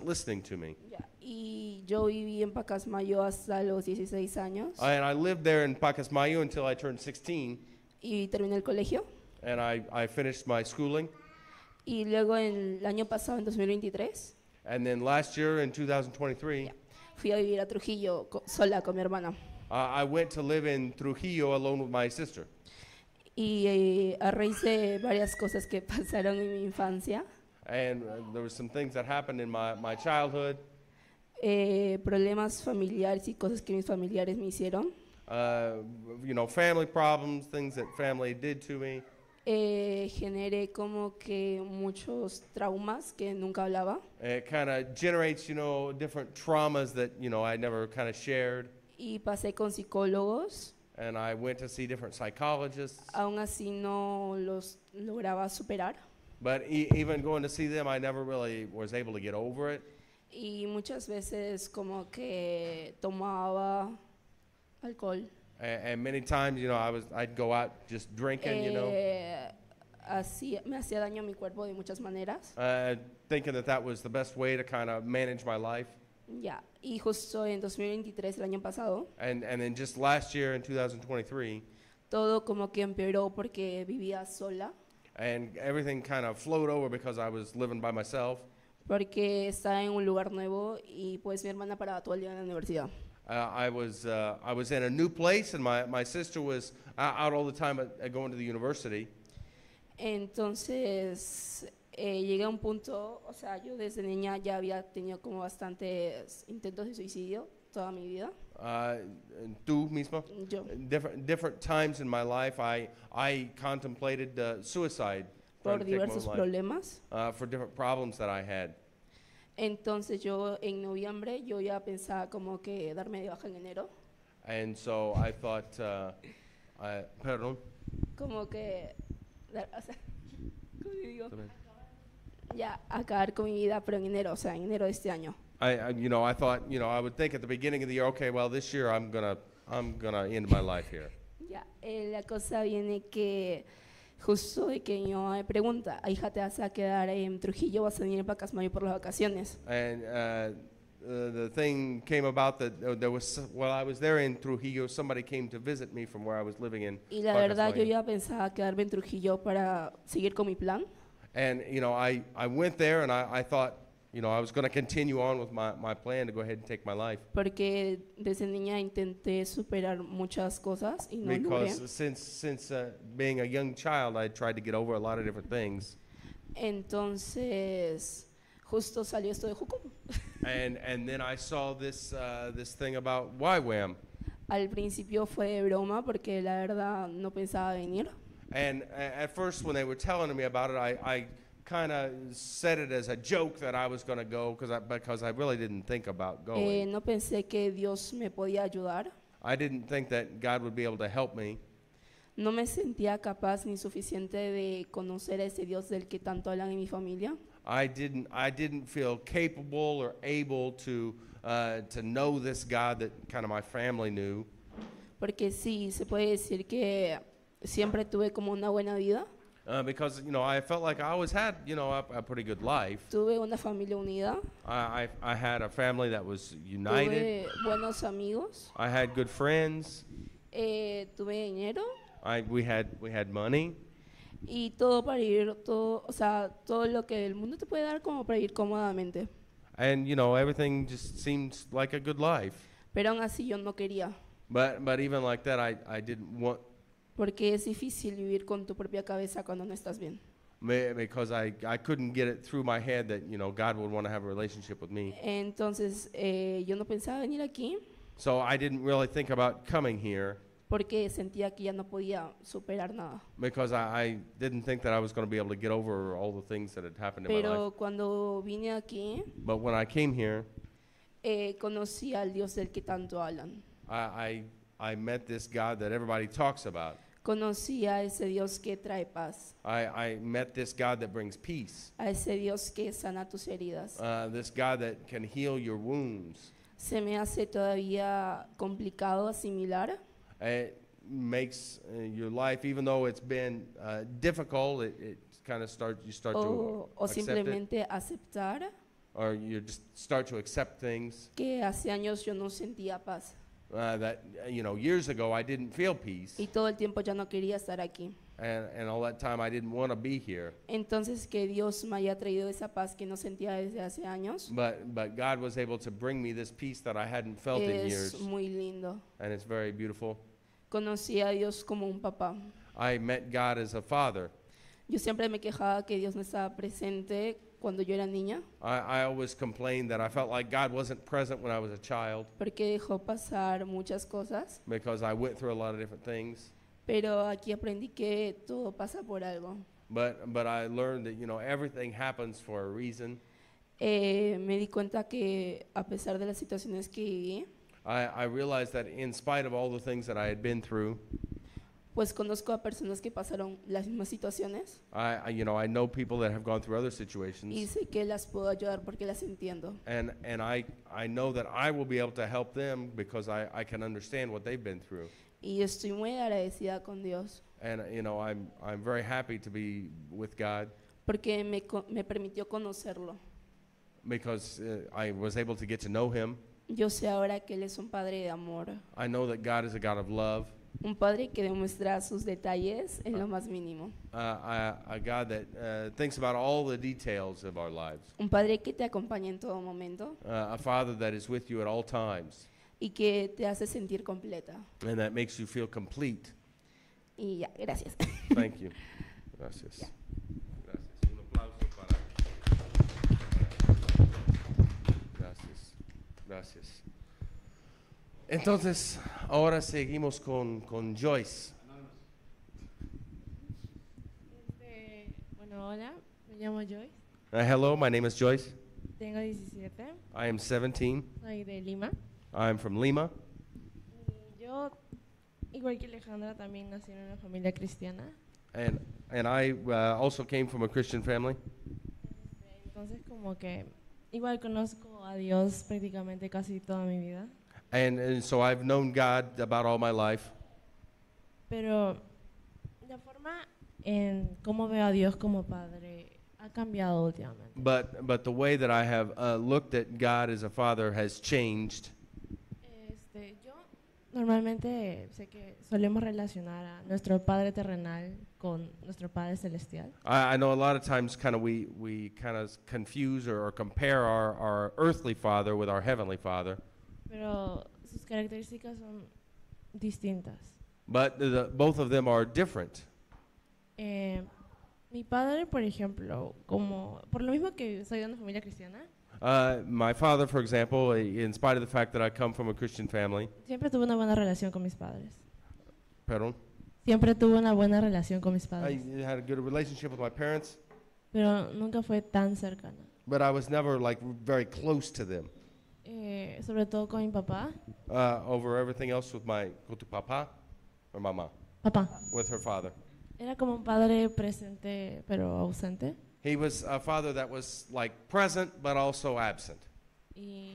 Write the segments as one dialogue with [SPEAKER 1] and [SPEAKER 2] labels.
[SPEAKER 1] listening to me.
[SPEAKER 2] Ya, y yo viví en Pacasmayo hasta los 16 años
[SPEAKER 1] And I lived there in Pacasmayo until I turned 16,
[SPEAKER 2] y terminé el colegio.
[SPEAKER 1] and I finished my schooling.
[SPEAKER 2] Y luego el año pasado, en 2023,
[SPEAKER 1] And then last year in 2023,
[SPEAKER 2] ya, fui a vivir a Trujillo sola con mi hermana.
[SPEAKER 1] I went to live in Trujillo alone with my sister.
[SPEAKER 2] Y a raíz de varias cosas que pasaron en mi infancia,
[SPEAKER 1] And there were some things that happened in my childhood,
[SPEAKER 2] problemas familiares y cosas que mis familiares me hicieron,
[SPEAKER 1] family problems, things that family did to me.
[SPEAKER 2] generé como que muchos traumas que nunca hablaba.
[SPEAKER 1] It kind of generates, different traumas that, I never kind of shared.
[SPEAKER 2] Y pasé con psicólogos,
[SPEAKER 1] And I went to see different psychologists.
[SPEAKER 2] aún así no los lograba superar.
[SPEAKER 1] But even going to see them, I never really was able to get over it.
[SPEAKER 2] Y muchas veces como que tomaba alcohol.
[SPEAKER 1] And many times, I'd go out just drinking,
[SPEAKER 2] Me hacía daño a mi cuerpo de muchas maneras.
[SPEAKER 1] thinking that was the best way to kind of manage my life.
[SPEAKER 2] Ya, y justo en 2023, el año pasado,
[SPEAKER 1] And then just last year in 2023,
[SPEAKER 2] todo como que empeoró porque vivía sola,
[SPEAKER 1] and everything kind of flowed over because I was living by myself.
[SPEAKER 2] porque estaba en un lugar nuevo y pues mi hermana paraba todo el día en la universidad.
[SPEAKER 1] I was in a new place, and my sister was out all the time at going to the university.
[SPEAKER 2] Entonces llegué a un punto, o sea, yo desde niña ya había tenido como bastantes intentos de suicidio toda mi vida.
[SPEAKER 1] And tú mismo?
[SPEAKER 2] Yo,
[SPEAKER 1] Different times in my life, I contemplated suicide
[SPEAKER 2] por
[SPEAKER 1] trying to take my own
[SPEAKER 2] diversos
[SPEAKER 1] life,
[SPEAKER 2] problemas.
[SPEAKER 1] for different problems that I had.
[SPEAKER 2] Entonces yo en noviembre yo ya pensaba como que darme de baja en enero,
[SPEAKER 1] And so I thought, perdón.
[SPEAKER 2] como que, o sea, ¿cómo digo? Ya acabar con mi vida, pero en enero, o sea, en enero de este año.
[SPEAKER 1] I thought, I would think at the beginning of the year, okay, well, this year I'm gonna end my life here.
[SPEAKER 2] Ya, la cosa viene que justo de que mi mamá me pregunta, hija, ¿te vas a quedar en Trujillo o vas a venir para Pacasmayo por las vacaciones?
[SPEAKER 1] And the thing came about that while I was there in Trujillo, somebody came to visit me from where I was living in
[SPEAKER 2] Y la verdad yo
[SPEAKER 1] Pacasmayo.
[SPEAKER 2] ya pensaba quedarme en Trujillo para seguir con mi plan,
[SPEAKER 1] And, I went there, and I thought, I was going to continue on with my plan to go ahead and take my life.
[SPEAKER 2] porque desde niña intenté superar muchas cosas y no logré.
[SPEAKER 1] Because since being a young child, I tried to get over a lot of different things.
[SPEAKER 2] Entonces, justo salió esto de Jucum.
[SPEAKER 1] And then I saw this thing about YWAM.
[SPEAKER 2] Al principio fue de broma porque la verdad no pensaba venir.
[SPEAKER 1] And at first, when they were telling me about it, I kind of said it as a joke that I was going to go because I really didn't think about going.
[SPEAKER 2] No pensé que Dios me podía ayudar.
[SPEAKER 1] I didn't think that God would be able to help me.
[SPEAKER 2] No me sentía capaz ni suficiente de conocer a ese Dios del que tanto hablan en mi familia.
[SPEAKER 1] I didn't feel capable or able to know this God that kind of my family knew.
[SPEAKER 2] Porque sí, se puede decir que siempre tuve como una buena vida.
[SPEAKER 1] Because I felt like I always had a pretty good life.
[SPEAKER 2] Tuve una familia unida.
[SPEAKER 1] I had a family that was united.
[SPEAKER 2] Tuve buenos amigos.
[SPEAKER 1] I had good friends.
[SPEAKER 2] Tuve dinero.
[SPEAKER 1] We had money.
[SPEAKER 2] Y todo para ir, todo, o sea, todo lo que el mundo te puede dar como para ir cómodamente.
[SPEAKER 1] And everything just seemed like a good life.
[SPEAKER 2] Pero aún así yo no quería.
[SPEAKER 1] But even like that, I didn't want,
[SPEAKER 2] Porque es difícil vivir con tu propia cabeza cuando no estás bien.
[SPEAKER 1] because I couldn't get it through my head that God would want to have a relationship with me.
[SPEAKER 2] Entonces yo no pensaba venir aquí
[SPEAKER 1] So I didn't really think about coming here
[SPEAKER 2] porque sentía que ya no podía superar nada.
[SPEAKER 1] because I didn't think that I was going to be able to get over all the things that had happened in my life.
[SPEAKER 2] Pero cuando vine aquí
[SPEAKER 1] But when I came here,
[SPEAKER 2] conocí al Dios del que tanto hablan.
[SPEAKER 1] I met this God that everybody talks about.
[SPEAKER 2] Conocí a ese Dios que trae paz,
[SPEAKER 1] I met this God that brings peace.
[SPEAKER 2] a ese Dios que sana tus heridas.
[SPEAKER 1] This God that can heal your wounds.
[SPEAKER 2] Se me hace todavía complicado asimilar,
[SPEAKER 1] It makes your life, even though it's been difficult, it kind of you start to
[SPEAKER 2] o
[SPEAKER 1] accept it.
[SPEAKER 2] simplemente aceptar
[SPEAKER 1] or you just start to accept things
[SPEAKER 2] que hace años yo no sentía paz
[SPEAKER 1] that, years ago I didn't feel peace,
[SPEAKER 2] y todo el tiempo ya no quería estar aquí.
[SPEAKER 1] and all that time I didn't want to be here.
[SPEAKER 2] Entonces que Dios me haya traído esa paz que no sentía desde hace años
[SPEAKER 1] But God was able to bring me this peace that I hadn't felt in years,
[SPEAKER 2] es muy lindo.
[SPEAKER 1] and it's very beautiful.
[SPEAKER 2] Conocí a Dios como un papá.
[SPEAKER 1] I met God as a father.
[SPEAKER 2] Yo siempre me quejaba que Dios no estaba presente cuando yo era niña,
[SPEAKER 1] I always complained that I felt like God wasn't present when I was a child
[SPEAKER 2] porque dejó pasar muchas cosas,
[SPEAKER 1] because I went through a lot of different things.
[SPEAKER 2] pero aquí aprendí que todo pasa por algo.
[SPEAKER 1] But I learned that, everything happens for a reason.
[SPEAKER 2] Me di cuenta que a pesar de las situaciones que viví,
[SPEAKER 1] I realized that in spite of all the things that I had been through,
[SPEAKER 2] pues conozco a personas que pasaron las mismas situaciones
[SPEAKER 1] I know people that have gone through other
[SPEAKER 2] y
[SPEAKER 1] situations,
[SPEAKER 2] sé que las puedo ayudar porque las entiendo.
[SPEAKER 1] and I know that I will be able to help them because I can understand what they've been through.
[SPEAKER 2] Y estoy muy agradecida con Dios
[SPEAKER 1] And, I'm very happy to be with God
[SPEAKER 2] porque me permitió conocerlo.
[SPEAKER 1] because I was able to get to know Him.
[SPEAKER 2] Yo sé ahora que Él es un padre de amor,
[SPEAKER 1] I know that God is a God of love,
[SPEAKER 2] un padre que demuestra sus detalles en lo más mínimo,
[SPEAKER 1] a God that thinks about all the details of our lives,
[SPEAKER 2] un padre que te acompaña en todo momento
[SPEAKER 1] a Father that is with you at all times,
[SPEAKER 2] y que te hace sentir completa.
[SPEAKER 1] and that makes you feel complete.
[SPEAKER 2] Y ya, gracias.
[SPEAKER 1] Thank you. Gracias. Gracias. Un aplauso para. Gracias. Gracias. Entonces, ahora seguimos con Joyce.
[SPEAKER 3] Bueno, hola, me llamo Joyce,
[SPEAKER 1] Hello, my name is Joyce.
[SPEAKER 3] tengo 17,
[SPEAKER 1] I am 17.
[SPEAKER 3] soy de Lima.
[SPEAKER 1] I'm from Lima.
[SPEAKER 3] Y yo, igual que Alejandra, también nací en una familia cristiana.
[SPEAKER 1] And I also came from a Christian family.
[SPEAKER 3] Entonces, como que igual conozco a Dios prácticamente casi toda mi vida.
[SPEAKER 1] And so I've known God about all my life.
[SPEAKER 3] Pero la forma en cómo veo a Dios como padre ha cambiado últimamente.
[SPEAKER 1] But the way that I have looked at God as a father has changed.
[SPEAKER 3] Yo normalmente sé que solemos relacionar a nuestro padre terrenal con nuestro padre celestial.
[SPEAKER 1] I know a lot of times kind of we kind of confuse or compare our earthly father with our heavenly father.
[SPEAKER 3] Pero sus características son distintas.
[SPEAKER 1] But both of them are different.
[SPEAKER 3] Mi padre, por ejemplo, como por lo mismo que soy de una familia cristiana,
[SPEAKER 1] My father, for example, in spite of the fact that I come from a Christian family,
[SPEAKER 3] siempre tuve una buena relación con mis padres.
[SPEAKER 1] pardon,
[SPEAKER 3] Siempre tuve una buena relación con mis
[SPEAKER 1] I
[SPEAKER 3] padres,
[SPEAKER 1] had a good relationship with my parents,
[SPEAKER 3] pero nunca fue tan cercana.
[SPEAKER 1] but I was never like very close to them.
[SPEAKER 3] Sobre todo con mi papá.
[SPEAKER 1] Over everything else with tu papa or mama,
[SPEAKER 3] Papá.
[SPEAKER 1] with her father.
[SPEAKER 3] Era como un padre presente pero ausente.
[SPEAKER 1] He was a father that was like present but also absent.
[SPEAKER 3] Y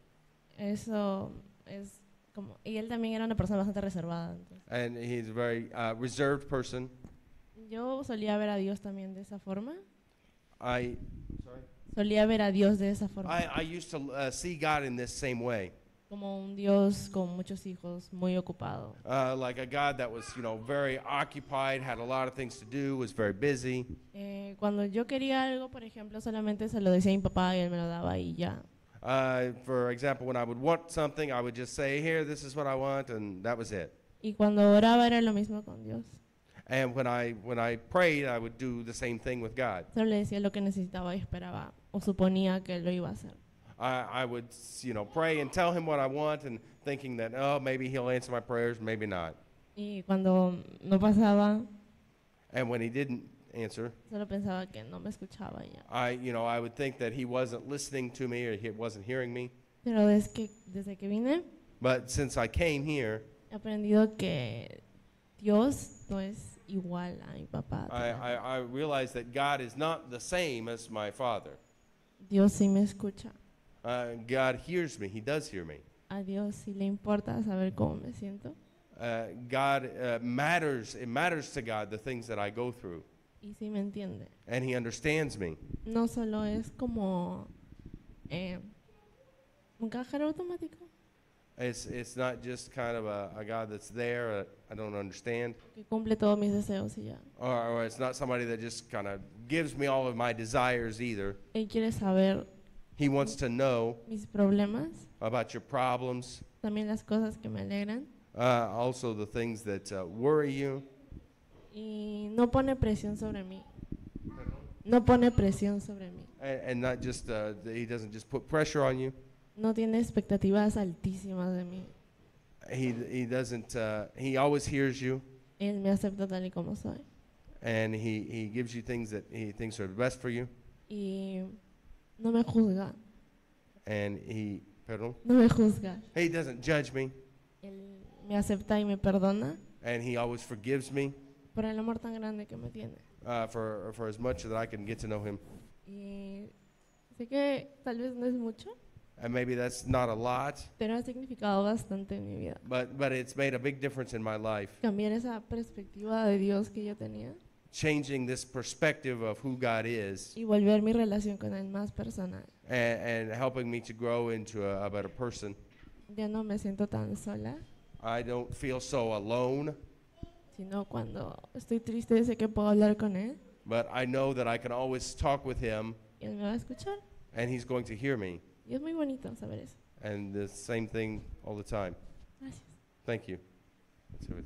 [SPEAKER 3] eso es como... Y él también era una persona bastante reservada. Entonces.
[SPEAKER 1] And he's a very reserved person.
[SPEAKER 3] Yo solía ver a Dios también de esa forma.
[SPEAKER 1] Sorry?
[SPEAKER 3] Solía ver a Dios de esa forma.
[SPEAKER 1] I used to see God in this same way.
[SPEAKER 3] Como un Dios con muchos hijos, muy ocupado.
[SPEAKER 1] Like a God that was, very occupied, had a lot of things to do, was very busy.
[SPEAKER 3] Cuando yo quería algo, por ejemplo, solamente se lo decía a mi papá y él me lo daba y ya.
[SPEAKER 1] For example, when I would want something, I would just say, here, this is what I want, and that was it.
[SPEAKER 3] Y cuando oraba era lo mismo con Dios.
[SPEAKER 1] And when I prayed, I would do the same thing with God.
[SPEAKER 3] Solo le decía lo que necesitaba y esperaba o suponía que él lo iba a hacer.
[SPEAKER 1] I would, pray and tell him what I want, and thinking that, oh, maybe he'll answer my prayers, maybe not.
[SPEAKER 3] Y cuando no pasaba,
[SPEAKER 1] And when he didn't answer,
[SPEAKER 3] solo pensaba que no me escuchaba y ya.
[SPEAKER 1] I would think that he wasn't listening to me or he wasn't hearing me.
[SPEAKER 3] Pero desde que vine,
[SPEAKER 1] But since I came here,
[SPEAKER 3] he aprendido que Dios no es igual a mi papá.
[SPEAKER 1] I realized that God is not the same as my father.
[SPEAKER 3] Dios sí me escucha.
[SPEAKER 1] God hears me. He does hear me.
[SPEAKER 3] A Dios sí le importa saber cómo me siento.
[SPEAKER 1] God matters. It matters to God the things that I go through,
[SPEAKER 3] Y sí me entiende.
[SPEAKER 1] and He understands me.
[SPEAKER 3] No solo es como eh, un cajero automático
[SPEAKER 1] It's not just kind of a God that's there, I don't understand.
[SPEAKER 3] que cumple todos mis deseos y ya.
[SPEAKER 1] Or it's not somebody that just kind of gives me all of my desires either.
[SPEAKER 3] Él quiere saber
[SPEAKER 1] He wants to know
[SPEAKER 3] mis problemas,
[SPEAKER 1] about your problems,
[SPEAKER 3] también las cosas que me alegran,
[SPEAKER 1] also the things that worry you.
[SPEAKER 3] y no pone presión sobre mí. No pone presión sobre mí.
[SPEAKER 1] And not just, he doesn't just put pressure on you.
[SPEAKER 3] No tiene expectativas altísimas de mí.
[SPEAKER 1] He doesn't, he always hears you,
[SPEAKER 3] Él me acepta tal y como soy.
[SPEAKER 1] and he gives you things that he thinks are best for you.
[SPEAKER 3] Y no me juzga.
[SPEAKER 1] And perdón,
[SPEAKER 3] No me juzga.
[SPEAKER 1] he doesn't judge me,
[SPEAKER 3] Él me acepta y me perdona
[SPEAKER 1] and he always forgives me
[SPEAKER 3] por el amor tan grande que me tiene.
[SPEAKER 1] for as much that I can get to know him.
[SPEAKER 3] Y sé que tal vez no es mucho,
[SPEAKER 1] And maybe that's not a lot,
[SPEAKER 3] pero ha significado bastante en mi vida.
[SPEAKER 1] but it's made a big difference in my life.
[SPEAKER 3] Cambiar esa perspectiva de Dios que yo tenía
[SPEAKER 1] Changing this perspective of who God is
[SPEAKER 3] y volver mi relación con Él más personal.
[SPEAKER 1] and helping me to grow into a better person.
[SPEAKER 3] Ya no me siento tan sola,
[SPEAKER 1] I don't feel so alone,
[SPEAKER 3] sino cuando estoy triste sé que puedo hablar con Él
[SPEAKER 1] but I know that I can always talk with him
[SPEAKER 3] y Él me va a escuchar.
[SPEAKER 1] and he's going to hear me.
[SPEAKER 3] Y es muy bonito saber eso.
[SPEAKER 1] And the same thing all the time.
[SPEAKER 3] Gracias.
[SPEAKER 1] Thank you. That's it.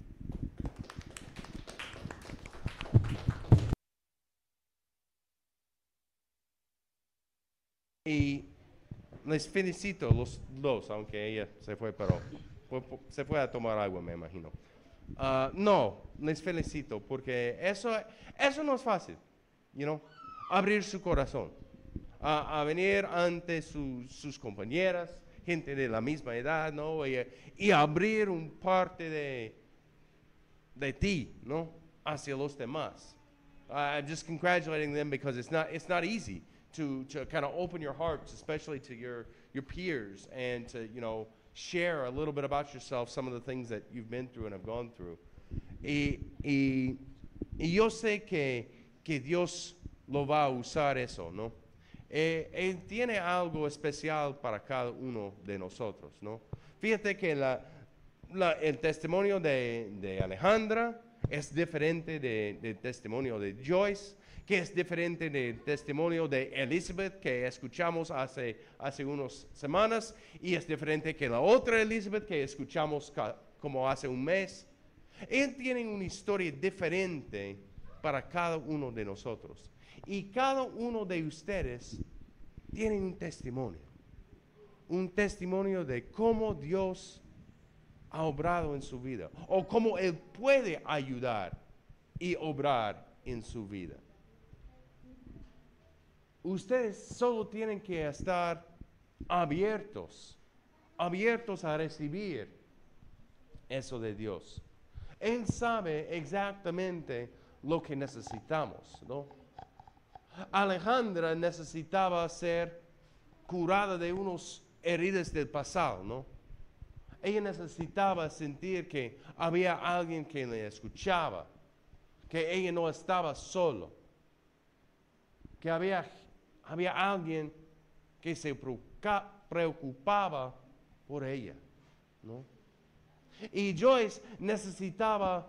[SPEAKER 1] Y les felicito los dos, aunque ella se fue, pero se fue a tomar agua, me imagino. No, les felicito porque eso no es fácil, abrir su corazón, a venir ante sus compañeras, gente de la misma edad, ¿no? Y abrir un parte de ti, ¿no? Hacia los demás. I'm just congratulating them because it's not easy to kind of open your hearts, especially to your peers, and to share a little bit about yourself, some of the things that you've been through and have gone through. Y yo sé que Dios lo va a usar eso, ¿no? Él tiene algo especial para cada uno de nosotros, ¿no? Fíjate que el testimonio de Alejandra es diferente del testimonio de Joyce, que es diferente del testimonio de Elizabeth que escuchamos hace unas semanas, y es diferente que la otra Elizabeth que escuchamos como hace un mes. Él tiene una historia diferente para cada uno de nosotros. Y cada uno de ustedes tiene un testimonio de cómo Dios ha obrado en su vida, o cómo Él puede ayudar y obrar en su vida. Ustedes solo tienen que estar abiertos a recibir eso de Dios. Él sabe exactamente lo que necesitamos, ¿no? Alejandra necesitaba ser curada de unos heridas del pasado, ¿no? Ella necesitaba sentir que había alguien que le escuchaba, que ella no estaba solo, que había alguien que se preocupaba por ella, ¿no? Y Joyce necesitaba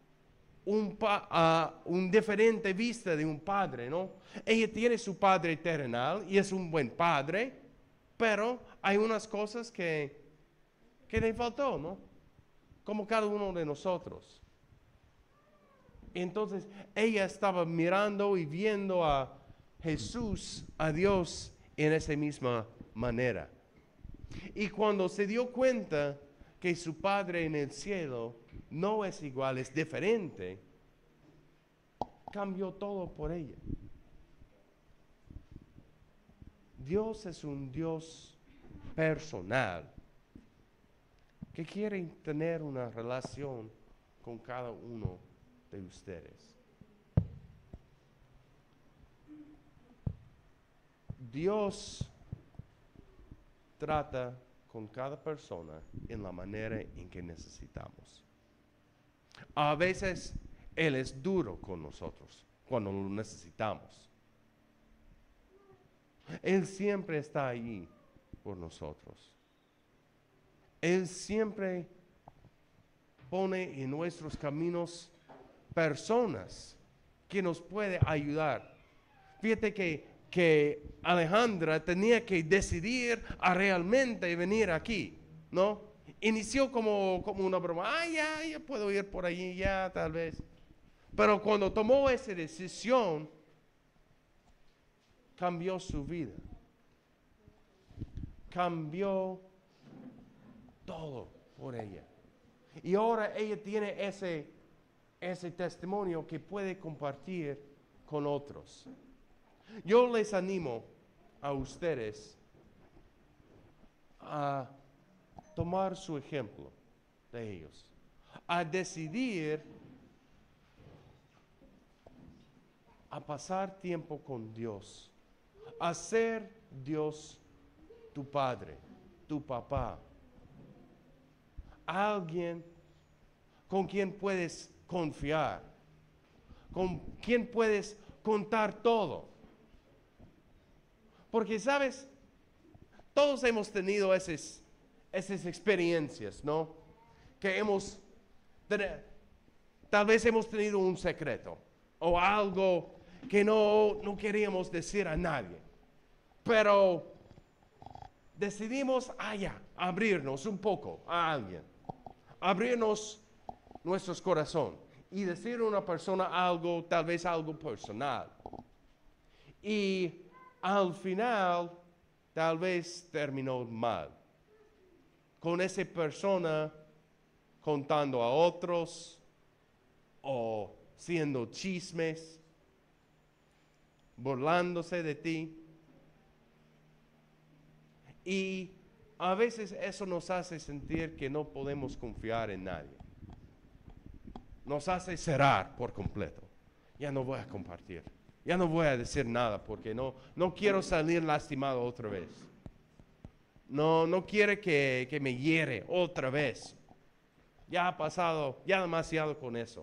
[SPEAKER 1] un diferente vista de un padre, ¿no? Ella tiene su padre terrenal y es un buen padre, pero hay unas cosas que le faltó, ¿no? Como cada uno de nosotros. Entonces ella estaba mirando y viendo a Jesús, a Dios, en esa misma manera. Y cuando se dio cuenta que su Padre en el cielo no es igual, es diferente, cambió todo por ella. Dios es un Dios personal que quiere tener una relación con cada uno de ustedes. Dios trata con cada persona en la manera en que necesitamos. A veces Él es duro con nosotros cuando lo necesitamos. Él siempre está ahí por nosotros. Él siempre pone en nuestros caminos personas que nos pueden ayudar. Fíjate que Alejandra tenía que decidir a realmente venir aquí, ¿no? Inició como una broma. Ya puedo ir por allí, ya tal vez. Pero cuando tomó esa decisión, cambió su vida. Cambió todo por ella. Y ahora ella tiene ese testimonio que puede compartir con otros. Yo les animo a ustedes a tomar su ejemplo de ellos, a decidir a pasar tiempo con Dios, a ser Dios tu Padre, tu papá, alguien con quien puedes confiar, con quien puedes contar todo. Porque, ¿sabes? Todos hemos tenido esas experiencias, ¿no? Que tal vez hemos tenido un secreto o algo que no queríamos decir a nadie. Pero decidimos, abrirnos un poco a alguien. Abrirnos nuestros corazones y decir a una persona algo, tal vez algo personal. Y al final, tal vez terminó mal. Con esa persona contando a otros o haciendo chismes, burlándose de ti. Y a veces eso nos hace sentir que no podemos confiar en nadie. Nos hace cerrar por completo. Ya no voy a compartir. Ya no voy a decir nada porque no quiero salir lastimado otra vez. No quiere que me hiere otra vez. Ya ha pasado, ya demasiado con eso.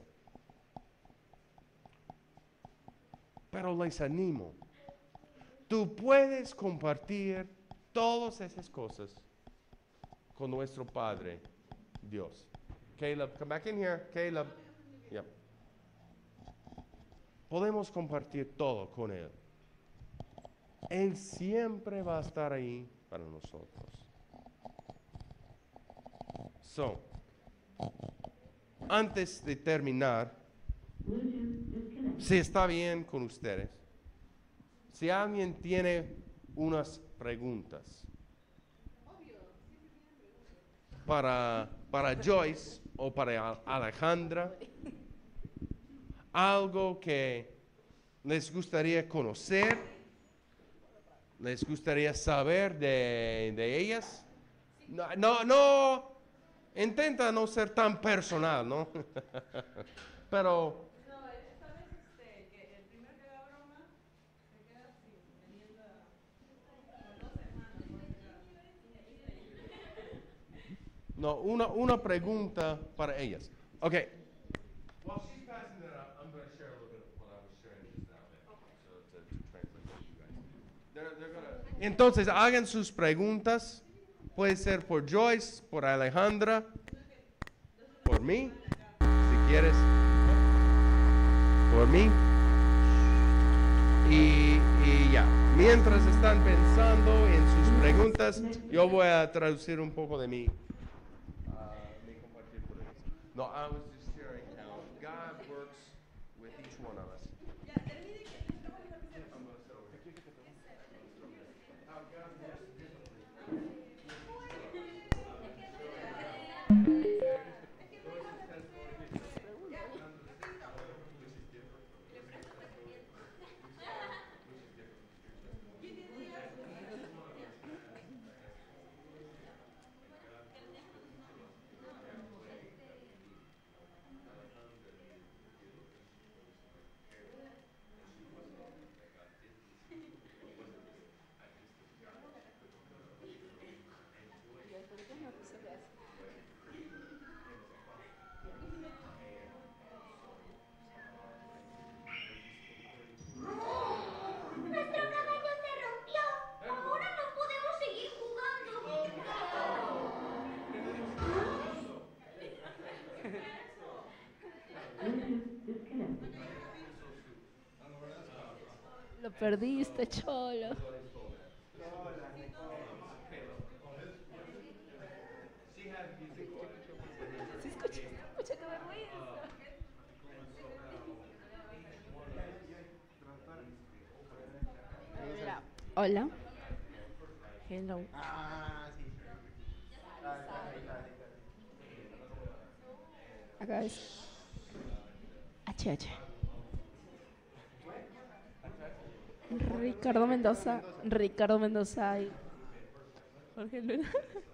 [SPEAKER 1] Pero les animo. Tú puedes compartir todas esas cosas con nuestro Padre, Dios. Caleb, come back in here. Caleb. Yep. Podemos compartir todo con Él. Él siempre va a estar ahí para nosotros. Antes de terminar, si está bien con ustedes, si alguien tiene unas preguntas para Joyce o para Alejandra, algo que les gustaría conocer, les gustaría saber de ellas. No, intenta no ser tan personal, ¿no? Pero no, una pregunta para ellas. Okay. While she's passing that out, I'm going to share a little bit of what I was sharing just now. So to translate for you guys. They're gonna... Entonces, hagan sus preguntas. Puede ser por Joyce, por Alejandra, por mí, si quieres, por mí. Y ya. Mientras están pensando en sus preguntas, yo voy a traducir un poco de mi compartir por ellos. No, I was just sharing how God works with each one of us. How God works differently.
[SPEAKER 4] ¡Nuestro caballo se rompió!
[SPEAKER 2] perdiste, cholo. Sí, escucha, qué vergüenza. Mira, hola.
[SPEAKER 3] Hello.
[SPEAKER 4] Ah, sí.
[SPEAKER 2] Acá es HH. Ricardo Mendoza. Ricardo Mendoza y Jorge Luna.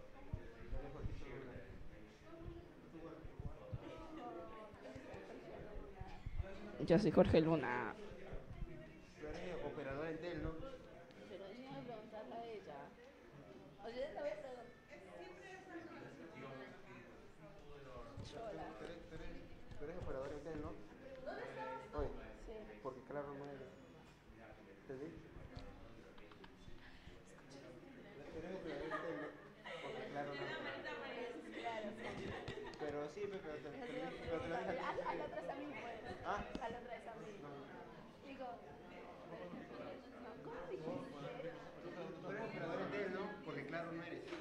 [SPEAKER 2] Yo soy Jorge Luna.
[SPEAKER 4] Tú eres operador en Tel, ¿no?
[SPEAKER 2] Pero déjame preguntarle a ella. O sea, le voy a preguntar. Chola.
[SPEAKER 4] Tú eres operador en Tel, ¿no? Oye,
[SPEAKER 2] Sí.
[SPEAKER 4] porque claro no eres. ¿Entendí? Tú eres operador en Tel, ¿no? Porque claro no eres. Pero sí, pero te lo dije a ti.
[SPEAKER 2] A la otra es a mí, pues.
[SPEAKER 4] ¿Ah?
[SPEAKER 2] A la otra es a mí. Digo, no, ¿cómo dijiste?
[SPEAKER 4] Tú eres operador en Tel, ¿no? Porque claro no eres.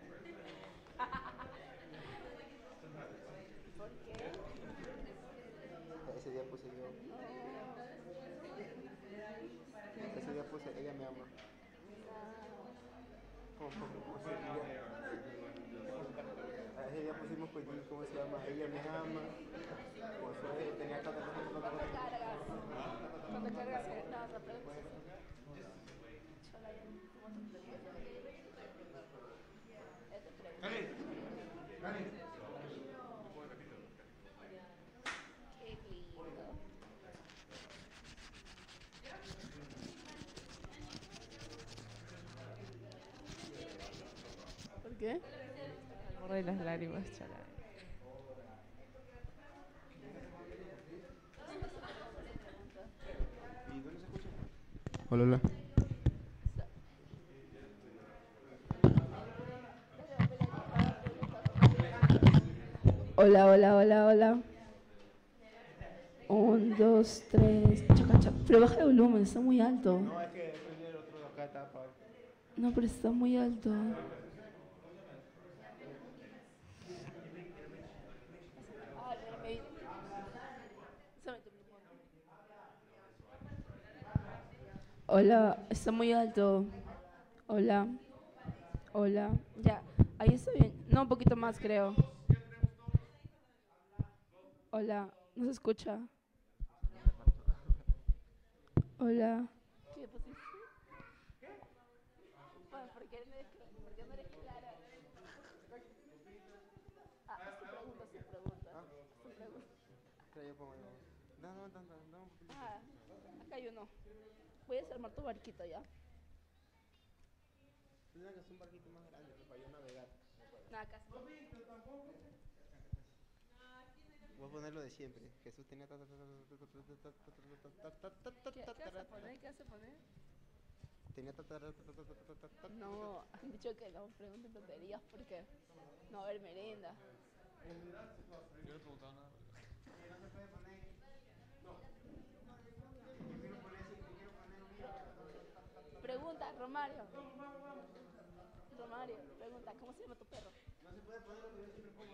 [SPEAKER 2] ¿Por qué?
[SPEAKER 4] Ese día puse yo. Ese día puse ella me ama. Ese día pusimos pues, ¿cómo se llama? Ella me ama. Josué tenía
[SPEAKER 2] Cuando cargas, no, otra pregunta. Chola, ¿cómo te Qué lindo. ¿Por qué?
[SPEAKER 3] Al borde de las lágrimas, chala.
[SPEAKER 4] ¿Y dónde se escucha? Hola, hola.
[SPEAKER 2] Hola, hola, hola, hola. 1, 2, 3. Chaca. Pero baja el volumen, está muy alto.
[SPEAKER 4] No, es que prendí el otro de acá, está apagado.
[SPEAKER 2] No, pero está muy alto. Hola, está muy alto. Hola, hola. Ya, ahí está bien. No, un poquito más, creo. Hola, ¿no se escucha? Hola. ¿Qué pusiste? Bueno, ¿por qué no eres clara? Ah, es tu pregunta, es tu pregunta.
[SPEAKER 4] ¿Ah?
[SPEAKER 2] Es tu pregunta.
[SPEAKER 4] Espera, yo pongo yo. Dame un papelito.
[SPEAKER 2] Ah, acá hay uno. Voy a desarmar tu barquito ya.
[SPEAKER 4] Tendrán que hacer un barquito más grande para yo navegar.
[SPEAKER 2] No, acá sí.
[SPEAKER 4] Voy a poner lo de siempre. Jesús tenía
[SPEAKER 2] ¿Qué vas a poner? ¿Qué vas a poner?
[SPEAKER 4] tenía
[SPEAKER 2] No, han dicho que no pregunten tonterías porque no va a haber merenda.
[SPEAKER 5] Yo no he preguntado nada.
[SPEAKER 2] Pregunta, Romario. Romario, pregunta, ¿cómo se llama tu perro?
[SPEAKER 4] No se puede poner lo que yo siempre pongo.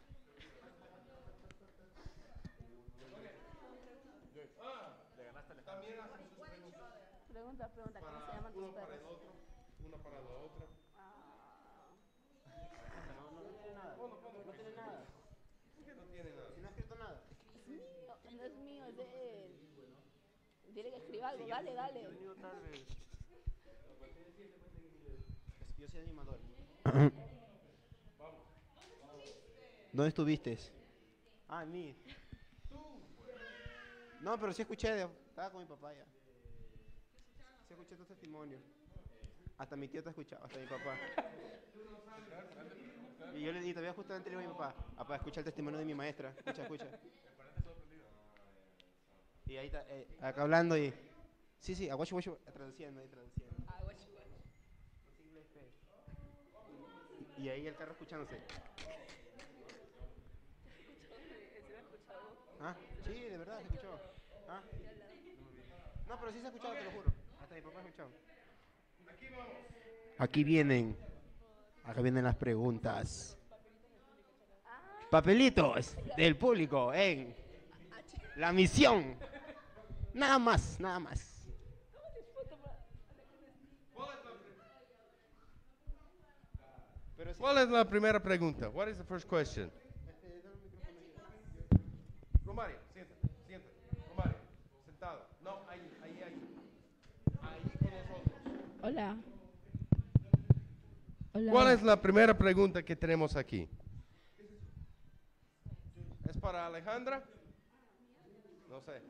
[SPEAKER 5] Le ganaste al
[SPEAKER 1] También hacen sus preguntas.
[SPEAKER 2] Pregunta, ¿cómo se llaman tus
[SPEAKER 1] Uno para el
[SPEAKER 2] perros?
[SPEAKER 1] otro, una para la otra.
[SPEAKER 2] Ah,
[SPEAKER 4] No tiene nada. No tiene nada.
[SPEAKER 1] ¿Por qué no tiene nada?
[SPEAKER 4] Si no ha escrito nada.
[SPEAKER 2] es mío, no es mío, es de él. Dile que escriba algo, dale, dale.
[SPEAKER 4] Yo he venido tarde. Yo soy animador. ¿Dónde estuviste? Ah, ni. No, pero sí escuché. Estaba con mi papá ya. Sí escuché tu testimonio. Hasta mi tío te escuchaba, hasta mi papá. Y yo le di, todavía justamente le digo a mi papá, papá, escucha el testimonio de mi maestra. Escucha. Y ahí está, acá hablando y... Sí, aguacho, traduciendo. Y ahí el carro escuchándose. Ah, sí, de verdad se escuchó. Ah. No, pero sí se ha escuchado, te lo juro. Hasta mi papá escuchaba. Aquí vienen. Acá vienen las preguntas. Papelitos del público en la misión. Nada más, nada más. Pero sí.
[SPEAKER 1] ¿Cuál es la primera pregunta? What is the first question? Romario, siéntate, siéntate. Romario, sentado. No, ahí. Ahí con nosotros.
[SPEAKER 2] Hola. Hola.
[SPEAKER 1] ¿Cuál es la primera pregunta que tenemos aquí? ¿Es para Alejandra? No sé.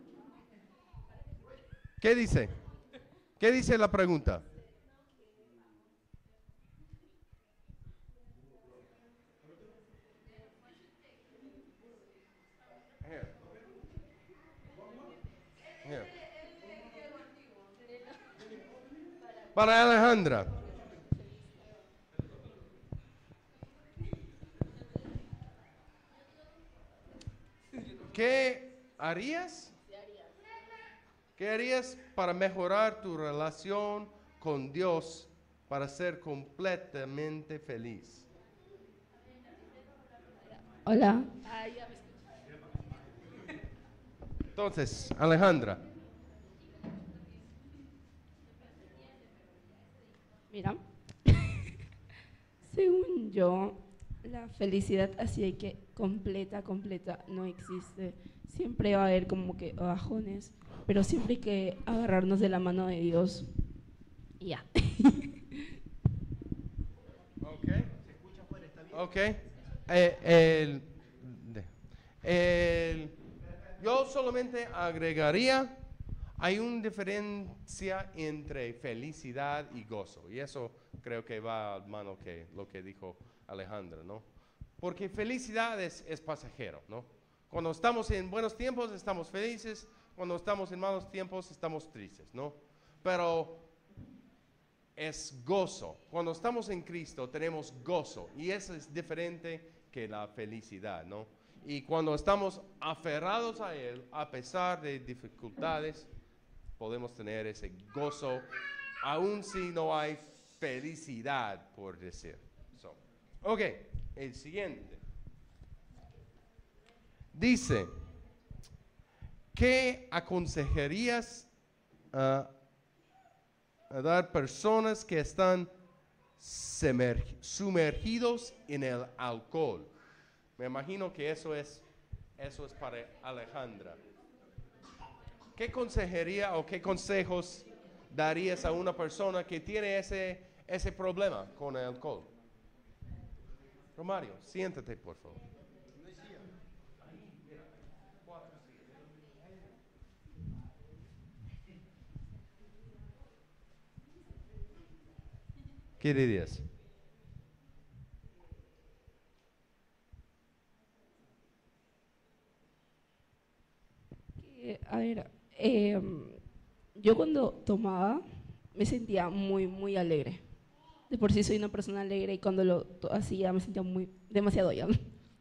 [SPEAKER 1] ¿Qué dice? ¿Qué dice la pregunta? Here. Here. Para Alejandra. ¿Qué harías? ¿Qué harías para mejorar tu relación con Dios para ser completamente feliz?
[SPEAKER 2] Hola.
[SPEAKER 1] Entonces, Alejandra,
[SPEAKER 2] Mira, según yo, la felicidad así de que completa no existe. Siempre va a haber como que bajones, pero siempre hay que agarrarnos de la mano de Dios. Y ya.
[SPEAKER 1] ok. Yo solamente agregaría, hay una diferencia entre felicidad y gozo, y eso creo que va a mano que lo que dijo Alejandra, ¿no? Porque felicidad es pasajero, ¿no? Cuando estamos en buenos tiempos estamos felices, cuando estamos en malos tiempos estamos tristes, ¿no? Pero es gozo. Cuando estamos en Cristo tenemos gozo, y eso es diferente que la felicidad, ¿no? Y cuando estamos aferrados a Él, a pesar de dificultades, podemos tener ese gozo, aun si no hay felicidad, por decir. Ok, el siguiente. Dice, ¿qué aconsejarías a dar personas que están sumergidos en el alcohol? Me imagino que eso es para Alejandra. ¿Qué consejería o qué consejos darías a una persona que tiene ese problema con el alcohol? Romario, siéntate, por favor. ¿Qué dirías?
[SPEAKER 2] A ver, yo cuando tomaba me sentía muy alegre. De por sí soy una persona alegre y cuando lo hacía me sentía demasiado ya.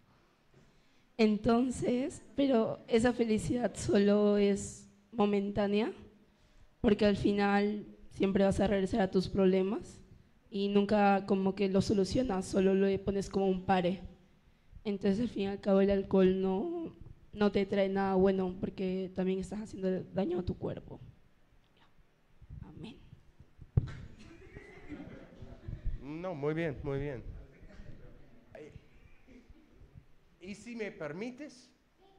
[SPEAKER 2] Entonces, pero esa felicidad solo es momentánea, porque al final siempre vas a regresar a tus problemas y nunca como que lo solucionas, solo lo pones como un pare. Entonces al fin y al cabo el alcohol no te trae nada bueno, porque también estás haciendo daño a tu cuerpo. Amén.
[SPEAKER 1] No, muy bien, muy bien. Y si me permites,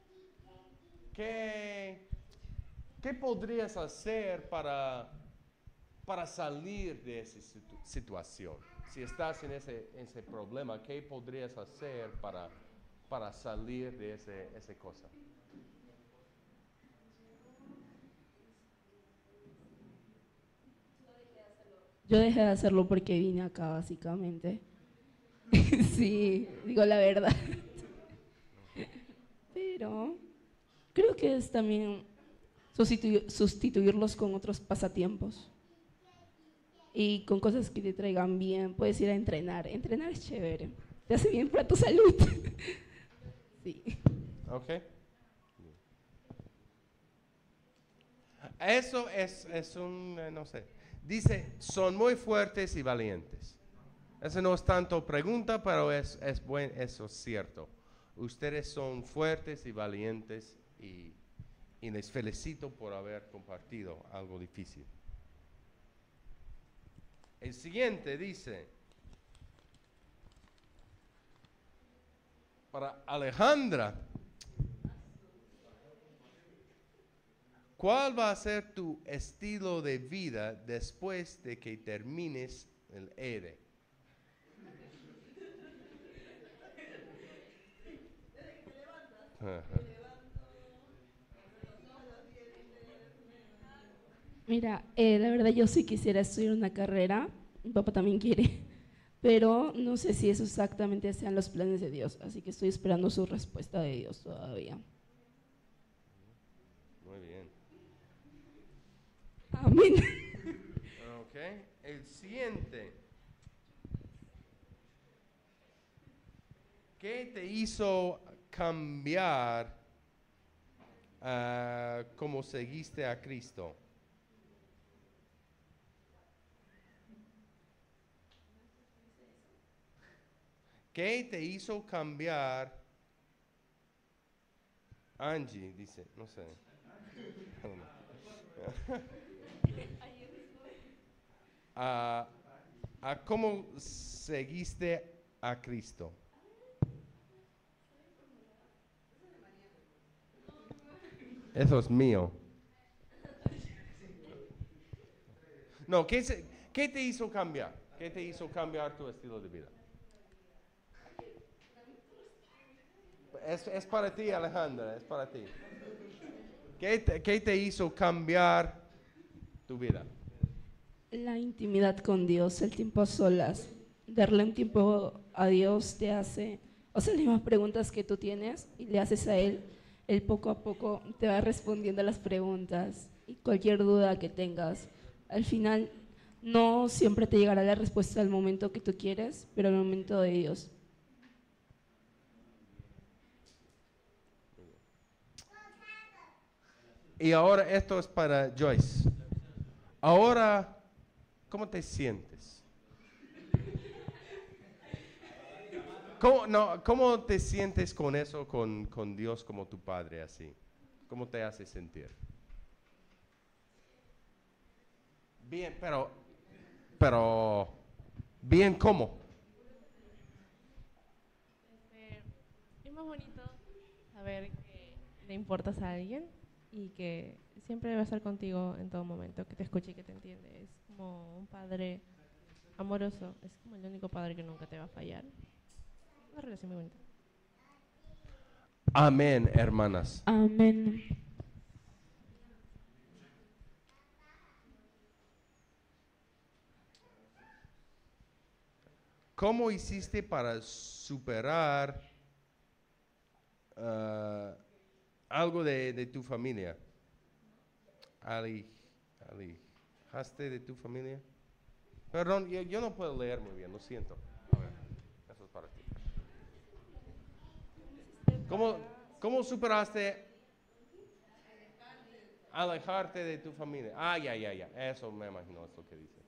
[SPEAKER 1] ¿qué podrías hacer para salir de esa situación? Si estás en ese problema, ¿qué podrías hacer para salir de esa cosa?
[SPEAKER 2] Yo dejé de hacerlo porque vine acá, básicamente. Sí, digo la verdad. Pero creo que es también sustituirlos con otros pasatiempos y con cosas que te traigan bien. Puedes ir a entrenar. Entrenar es chévere. Te hace bien para tu salud. Sí.
[SPEAKER 1] Ok. Eso es un, no sé. Dice, son muy fuertes y valientes. Eso no es tanto pregunta, pero eso es cierto. Ustedes son fuertes y valientes y les felicito por haber compartido algo difícil. El siguiente dice, para Alejandra, ¿cuál va a ser tu estilo de vida después de que termines el EDE?
[SPEAKER 2] Mira, la verdad yo sí quisiera estudiar una carrera, mi papá también quiere, pero no sé si eso exactamente sean los planes de Dios, así que estoy esperando su respuesta de Dios todavía.
[SPEAKER 1] Muy bien.
[SPEAKER 2] Amén.
[SPEAKER 1] Ok, el siguiente. ¿Qué te hizo cambiar cómo seguiste a Cristo? ¿Qué te hizo cambiar? Angie dice, no sé. A cómo seguiste a Cristo. Eso es mío. No, ¿qué te hizo cambiar? ¿Qué te hizo cambiar tu estilo de vida? Es para ti, Alejandra, es para ti. ¿Qué te hizo cambiar tu vida?
[SPEAKER 2] La intimidad con Dios, el tiempo a solas, darle un tiempo a Dios te hace, o sea, las mismas preguntas que tú tienes y le haces a Él poco a poco te va respondiendo a las preguntas y cualquier duda que tengas. Al final, no siempre te llegará la respuesta al momento que tú quieres, pero al momento de Dios.
[SPEAKER 1] Y ahora esto es para Joyce. Ahora, ¿cómo te sientes? ¿Cómo te sientes con eso, con Dios como tu Padre así? ¿Cómo te hace sentir? Bien, pero, ¿bien cómo?
[SPEAKER 3] Es más bonito saber que le importas a alguien y que siempre va a estar contigo en todo momento, que te escuche y que te entiende. Es como un padre amoroso, es como el único padre que nunca te va a fallar. Una relación muy bonita.
[SPEAKER 1] Amén, hermanas.
[SPEAKER 2] Amén.
[SPEAKER 1] ¿Cómo hiciste para superar algo de tu familia? ¿Alejaste de tu familia? Perdón, yo no puedo leer muy bien, lo siento. A ver, eso es para ti. ¿Cómo superaste alejarte de tu familia? Ya. Eso me imagino es lo que dice.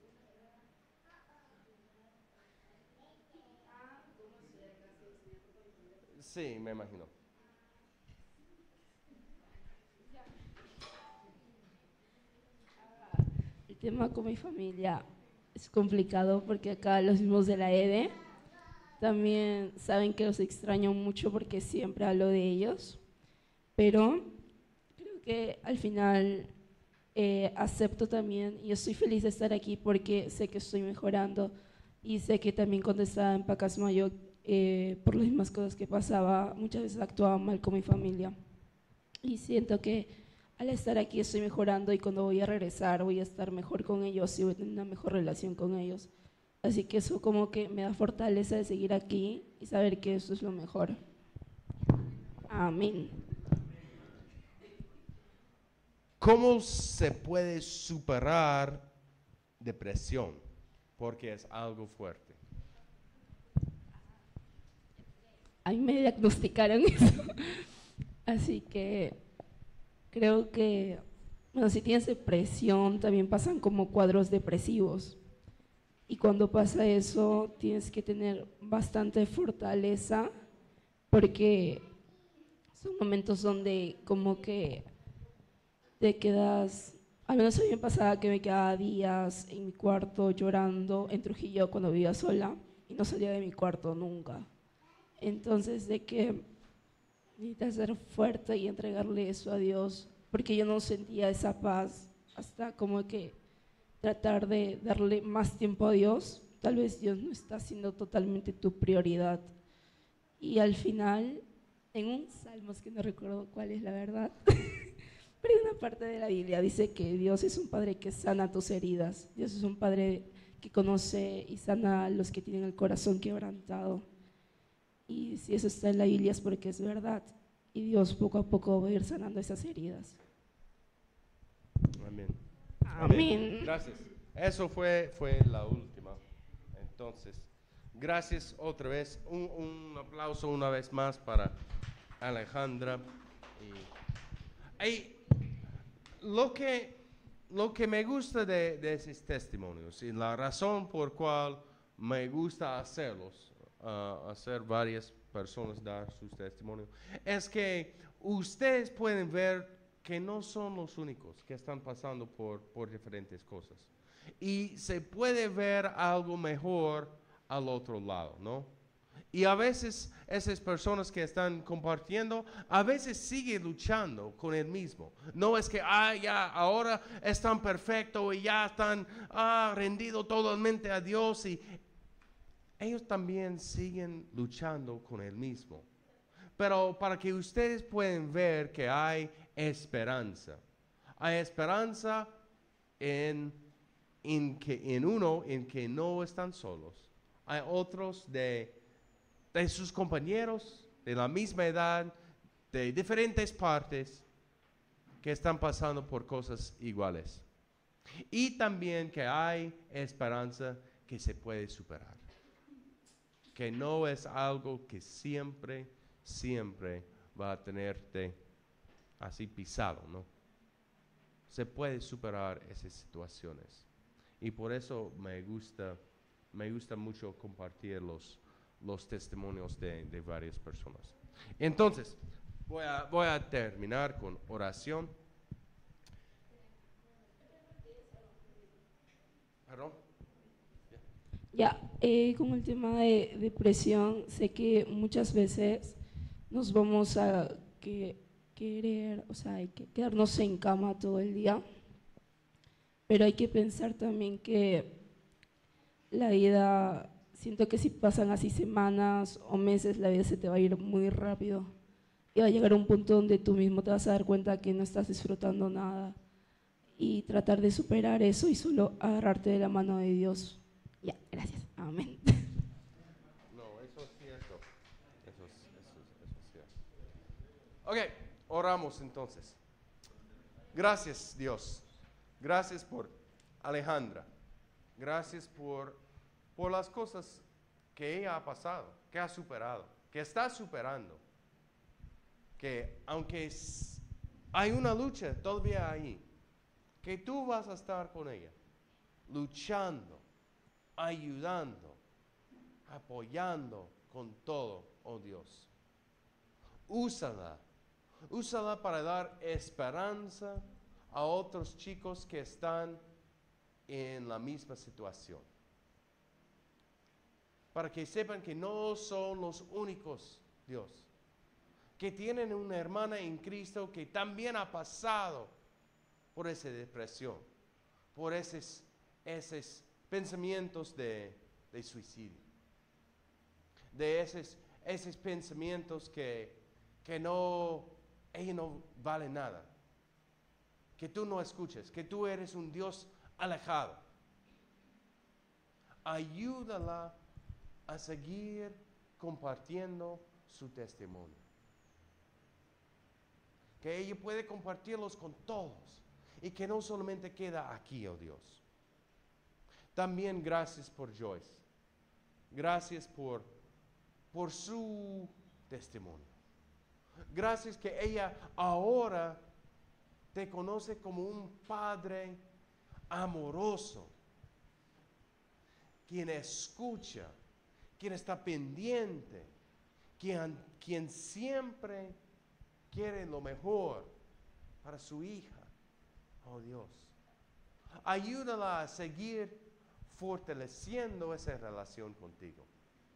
[SPEAKER 1] Sí, me imagino.
[SPEAKER 2] El tema con mi familia es complicado porque acá los mismos de la EDE también saben que los extraño mucho porque siempre hablo de ellos, pero creo que al final acepto también y estoy feliz de estar aquí porque sé que estoy mejorando y sé que también cuando estaba en Pacasmayo, por las mismas cosas que pasaba, muchas veces actuaba mal con mi familia y siento que al estar aquí estoy mejorando y cuando voy a regresar voy a estar mejor con ellos y voy a tener una mejor relación con ellos. Así que eso como que me da fortaleza de seguir aquí y saber que eso es lo mejor. Amén.
[SPEAKER 1] ¿Cómo se puede superar depresión? Porque es algo fuerte.
[SPEAKER 2] A mí me diagnosticaron eso. Así que creo que bueno, si tienes depresión, también pasan como cuadros depresivos. Y cuando pasa eso, tienes que tener bastante fortaleza porque son momentos donde como que te quedas, al menos a mí me pasaba que me quedaba días en mi cuarto llorando en Trujillo cuando vivía sola y no salía de mi cuarto nunca. Entonces, de que necesitas ser fuerte y entregarle eso a Dios, porque yo no sentía esa paz hasta como que tratar de darle más tiempo a Dios. Tal vez Dios no está siendo totalmente tu prioridad. Y al final, en un salmos que no recuerdo cuál es la verdad, pero en una parte de la Biblia dice que Dios es un Padre que sana tus heridas. Dios es un Padre que conoce y sana a los que tienen el corazón quebrantado. Y si eso está en la Biblia es porque es verdad. Y Dios poco a poco va a ir sanando esas heridas.
[SPEAKER 1] Amén.
[SPEAKER 2] Amén.
[SPEAKER 1] Gracias. Eso fue la última. Entonces, gracias otra vez. Un aplauso una vez más para Alejandra. Lo que me gusta de esos testimonios y la razón por cual me gusta hacerlos, hacer varias personas dar sus testimonios, es que ustedes pueden ver que no son los únicos que están pasando por diferentes cosas. Y se puede ver algo mejor al otro lado, ¿no? Y a veces esas personas que están compartiendo, a veces siguen luchando con el mismo. No es que, ya, ahora están perfectos y ya están rendidos totalmente a Dios. Y ellos también siguen luchando con el mismo. Pero para que ustedes puedan ver que hay esperanza. Hay esperanza en que no están solos. Hay otros de sus compañeros de la misma edad, de diferentes partes, que están pasando por cosas iguales. Y también que hay esperanza que se puede superar. Que no es algo que siempre va a tenerte así pisado, ¿no? Se puede superar esas situaciones. Y por eso me gusta mucho compartir los testimonios de varias personas. Entonces, voy a terminar con oración. ¿Perdón?
[SPEAKER 2] Ya, con el tema de depresión, sé que muchas veces nos vamos a querer, o sea, hay que quedarnos en cama todo el día, pero hay que pensar también que la vida, siento que si pasan así semanas o meses, la vida se te va a ir muy rápido y va a llegar a un punto donde tú mismo te vas a dar cuenta que no estás disfrutando nada y tratar de superar eso y solo agarrarte de la mano de Dios. Ya, gracias. Amén.
[SPEAKER 1] No, eso es cierto. Eso es cierto. Ok, oramos entonces. Gracias, Dios. Gracias por Alejandra. Gracias por las cosas que ella ha pasado, que ha superado, que está superando. Que aunque hay una lucha todavía ahí, que tú vas a estar con ella, luchando, ayudando, apoyando con todo, oh Dios. Úsala para dar esperanza a otros chicos que están en la misma situación. Para que sepan que no son los únicos, Dios. Que tienen una hermana en Cristo que también ha pasado por esa depresión, por esos pensamientos de suicidio, de esos pensamientos que ella no vale nada, que tú no escuches, que tú eres un Dios alejado. Ayúdala a seguir compartiendo su testimonio. Que ella puede compartirlos con todos y que no solamente queda aquí, oh Dios. También gracias por Joyce. Gracias por su testimonio. Gracias que ella ahora te conoce como un padre amoroso, quien escucha, quien está pendiente, quien siempre quiere lo mejor para su hija. Oh Dios, ayúdala a seguir fortaleciendo esa relación contigo.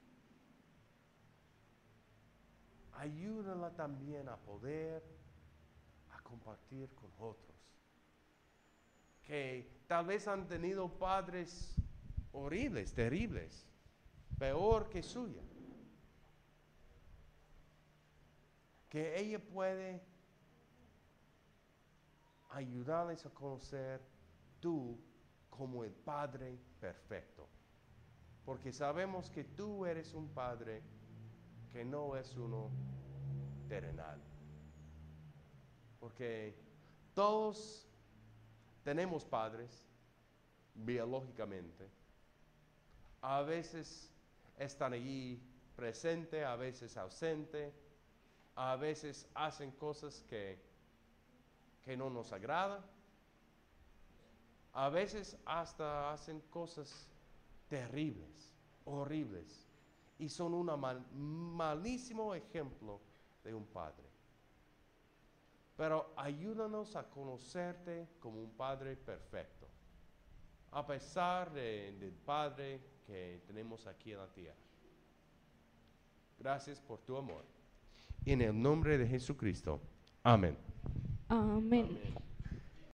[SPEAKER 1] Ayúdala también a poder a compartir con otros que tal vez han tenido padres horribles, terribles, peor que suya. Que ella puede ayudarles a conocer tú como el Padre perfecto. Porque sabemos que tú eres un Padre que no es uno terrenal. Porque todos tenemos padres biológicamente. A veces están allí presentes, a veces ausentes, a veces hacen cosas que no nos agradan. A veces hasta hacen cosas terribles, horribles, y son un malísimo ejemplo de un padre. Pero ayúdanos a conocerte como un Padre perfecto, a pesar del Padre que tenemos aquí en la tierra. Gracias por tu amor. En el nombre de Jesucristo. Amén.
[SPEAKER 2] Amén.
[SPEAKER 1] Amén.